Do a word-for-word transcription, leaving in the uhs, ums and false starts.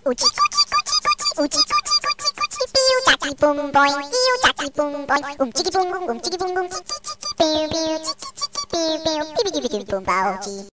우지 우지 우지 우지 우지 우지 우지 삐우 짜지 뿡보잉 삐우 짜지 뿡보잉 움직이 뿡뿡 움직이 뿡뿡 찌찌찌찌 삐우 삐우 찌찌찌찌 삐우 삐우 삐비기비기 뿜바오지